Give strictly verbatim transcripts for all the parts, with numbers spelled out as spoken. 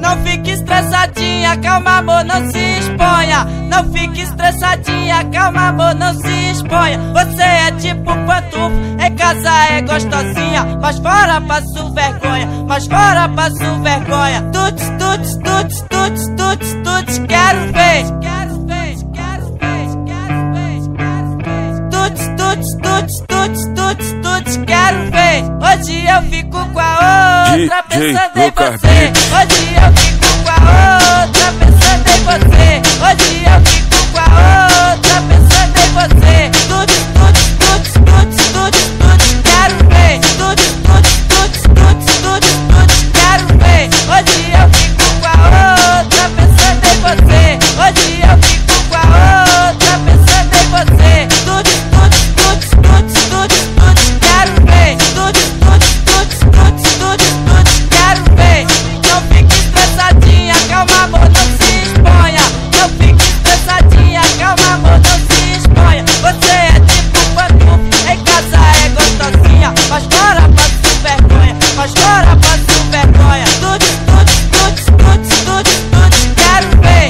Não fique estressadinha, calma amor, não se exponha. Não fique estressadinha, calma amor, não se exponha. Você é tipo pantufa, em casa é gostosinha, mas fora passo vergonha, mas fora passo vergonha. Tuts, tuts, tuts, tuts, tuts, tuts, quero ver. Quero ver, quero ver, quero ver, quero ver. Tuts, tuts, tuts, tuts, tuts, tuts, quero ver. Hoje eu fico com a outra pensando em você. Hoje eu fico com a outra pensando em você. Hoje eu fico com a outra pensando em você. Tuts, tuts, tuts, tuts, tuts, tuts, quero ver. Tuts, tuts, tuts, tuts, tuts, tuts, quero ver. Hoje eu fico com a outra pensando em você. Hoje eu fico com a outra pensando em você. Tuts, tuts, tuts, tuts, tuts, tuts, quero ver. Tuts, tuts, tuts, tuts, tuts, tuts, quero ver. Não fique estressadinha, calma amor, não se exponha. Não fique estressadinha, calma amor, não se exponha. Você é tipo pantufa, em casa é gostosinha, mas fora passo vergonha, mas fora passo vergonha. Tuts, tuts, tuts, tuts, tuts, tuts, quero ver.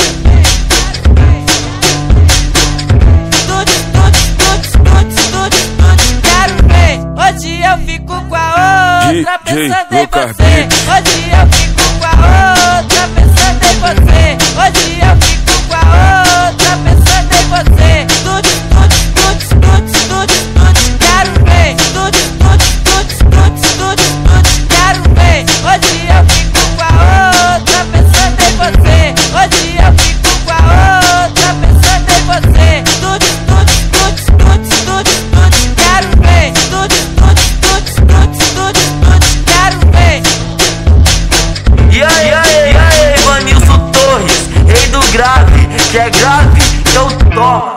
Tuts, tuts, tuts, tuts, tuts, tuts, quero ver. Hoje eu fico com a outra pensando em você. Hoje eu fico com a outra pensando em você. Hoje eu fico com a outra pensando em você. Tuts, tuts, tuts, tuts, tuts, tuts, quero ver. Tuts, tuts, tuts, tuts, tuts, tuts, quero ver. Hoje eu fico com a outra pensando em você. Hoje eu fico com a outra pensando em você. Tuts, tuts, tuts, tuts, tuts, tuts, quero ver. Tuts, tuts, tuts, tuts, tuts, tuts, quero ver. E aí, e aí, e aí, Vanilson Torres, rei do grave, que é grave, eu toco.